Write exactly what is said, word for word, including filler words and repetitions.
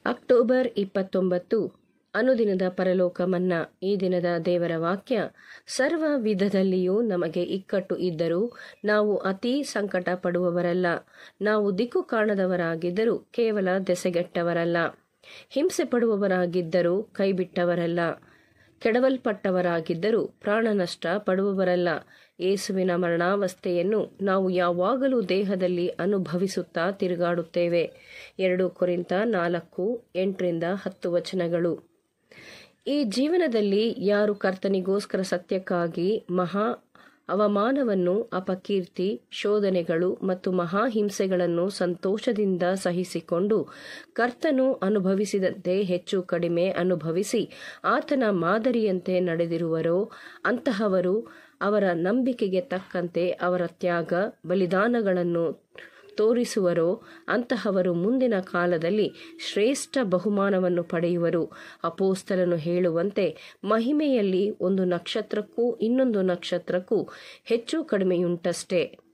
October ಇಪ್ಪತ್ತೊಂಬತ್ತು ಅನುದಿನದ ಪರಲೋಕ ಮನ್ನಾ. ಈ ದಿನದ ದೇವರ ವಾಕ್ಯ: ಸರ್ವ ವಿಧದಲ್ಲಿಯೂ ನಮಗೆ ಇಕ್ಕಟ್ಟು ಇದ್ದರೂ ನಾವು ಅತೀ ಸಂಕಟ ಪಡುವವರಲ್ಲ. ನಾವು ದಿಕ್ಕು ಕಾಣದವರಾಗಿದ್ದರೂ ಕೇವಲ ದೆಸೆಗೆಟ್ಟವರಲ್ಲ. ಹಿಂಸೆ ಪಡುವವರಾಗಿದ್ದರೂ ಕೈಬಿಟ್ಟವರಲ್ಲ. ಕೆಡವಲ್ಪಟ್ಟವರಾಗಿದ್ದರೂ ಪ್ರಾಣನಷ್ಟ ಪಡುವವರಲ್ಲ. ಯೇಸುವಿನ ಮರಣಾವಸ್ಥೆಯನ್ನು ನಾವು ಯಾವಾಗಲೂ ದೇಹದಲ್ಲಿ ಅನುಭವಿಸುತ್ತಾ ತಿರುಗಾಡುತ್ತೇವೆ. ಎರಡು ಕೊರಿಂಥ ನಾಲ್ಕು ಎಂಟರಿಂದ ಹತ್ತು ವಚನಗಳು. ಈ ಜೀವನದಲ್ಲಿ ಯಾರು ಕರ್ತನಿಗೋಸ್ಕರ ಸತ್ಯಕ್ಕಾಗಿ ಮಹಾ ಅವಮಾನವನ್ನು, ಅಪಕೀರ್ತಿ, ಶೋಧನೆಗಳು ಮತ್ತು ಮಹಾಹಿಂಸೆಗಳನ್ನು ಸಂತೋಷದಿಂದ ಸಹಿಸಿಕೊಂಡು ಕರ್ತನು ಅನುಭವಿಸಿದಂತೆ ಹೆಚ್ಚು ಕಡಿಮೆ ಅನುಭವಿಸಿ ಆತನ ಮಾದರಿಯಂತೆ ನಡೆದಿರುವರೋ ಅಂತಹವರು, ಅವರ ನಂಬಿಕೆಗೆ ತಕ್ಕಂತೆ ಅವರ ತ್ಯಾಗ ಬಲಿದಾನಗಳನ್ನು ತೋರಿಸುವರೋ ಅಂತಹವರು ಮುಂದಿನ ಕಾಲದಲ್ಲಿ ಶ್ರೇಷ್ಠ ಬಹುಮಾನವನ್ನು ಪಡೆಯುವರು. ಅಪೊಸ್ತಲನು ಹೇಳುವಂತೆ, ಮಹಿಮೆಯಲ್ಲಿ ಒಂದು ನಕ್ಷತ್ರಕ್ಕೂ ಇನ್ನೊಂದು ನಕ್ಷತ್ರಕ್ಕೂ ಹೆಚ್ಚು ಕಡಿಮೆಯುಂಟಷ್ಟೇ.